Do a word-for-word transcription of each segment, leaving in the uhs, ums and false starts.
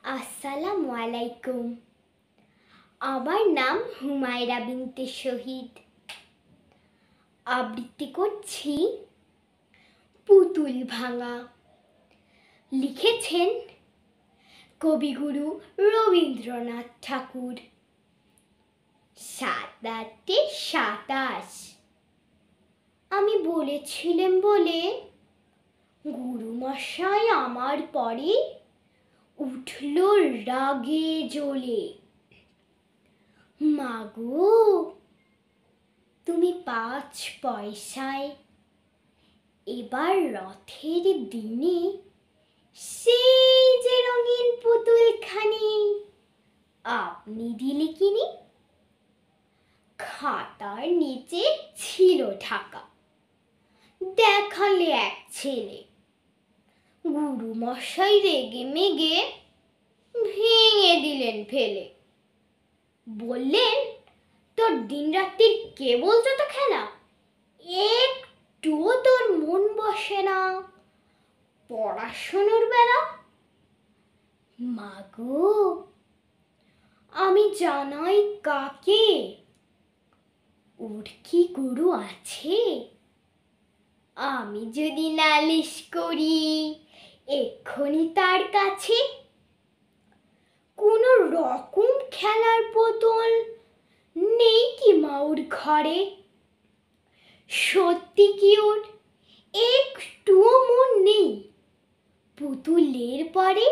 আসসালামু আলাইকুম। আমার নাম হুমায়রা বিনতে শহীদ। আবৃত্তি করছি পুতুল ভাঙা। লিখেছেন কবিগুরু রবীন্দ্রনাথ ঠাকুর। সাত আটে সাতাশ। আমি বলেছিলেন বলে গুরুমশাই আমার পরে উঠল রাগে জ্বলে। মাগো, তুমি পাঁচ পয়সায় এবার রথের দিনে সেই যে রঙিন পুতুলখানি আপনি দিলে কিনি। খাতার নিচে ছিল ঢাকা, দেখালে এক ছেলে। গুরুমশাই রেগে মেগে ভেঙে দিলেন ফেলে। বললেন, তোর দিন রাত্রির কেবল যত খেলা, একটুও তোর মন বসে না পড়াশোনার বেলা। মাগো, আমি জানাই কাকে, ওর কি গুরু আছে? আমি যদি নালিশ করি এক্ষুনি তার কাছে। কোনো রকম খেলার পুতুল নেই কি মাউর ঘরে? সত্যি কি ওর একটুও মন নেই পুতুলের পরে?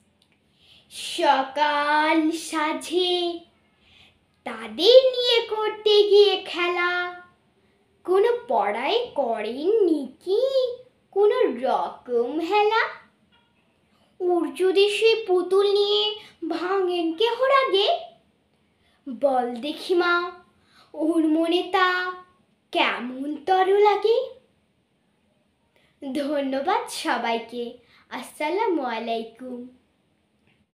সকাল সাঁঝে তাদের নিয়ে করতে গিয়ে খেলা কোনো পড়ায় করেননি কি কোনো রকম হেলা? ওর যদি সে পুতুল নিয়ে ভাঙেন কেহ রাগে, বল দেখি মা, ওর মনে তা কেমন তর লাগে? ধন্যবাদ সবাইকে। আসসালামু আলাইকুম।